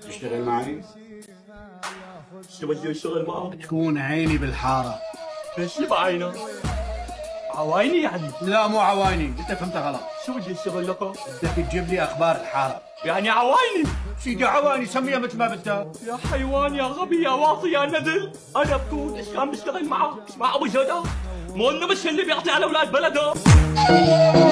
تشتغل معي؟ شو بدي اشتغل معك؟ تكون عيني بالحارة. ايش بعينك؟ عوايني يعني؟ لا مو عوايني، انت فهمت غلط. شو بدي اشتغل لك؟ بدك تجيب لي اخبار الحارة. يعني عوايني؟ سيدي عوايني سميها مثل ما بدك. يا حيوان يا غبي يا واطي يا ندل، انا بتوت ايش كان بشتغل معك؟ مش مع ابو جدع؟ مو انه مش اللي بيعطي على اولاد بلده؟